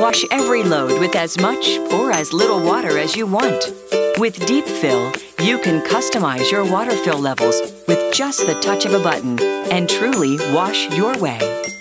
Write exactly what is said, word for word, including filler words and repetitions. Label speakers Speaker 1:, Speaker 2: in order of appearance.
Speaker 1: Wash every load with as much or as little water as you want. With Deep Fill, you can customize your water fill levels with just the touch of a button and truly wash your way.